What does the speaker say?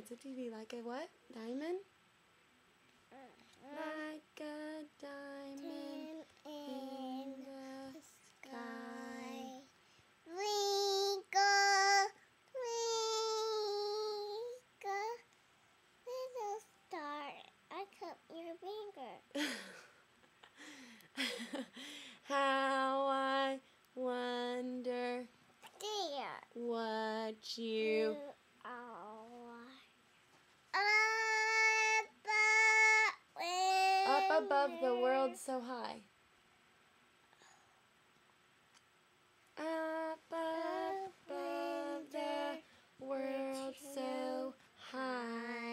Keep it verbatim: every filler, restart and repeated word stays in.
What's a T V? Like a what? Diamond? Like a diamond in the sky. Twinkle, twinkle, little star. I cut your finger. How I wonder There. what you are. up above the world so high. Up above the world so high.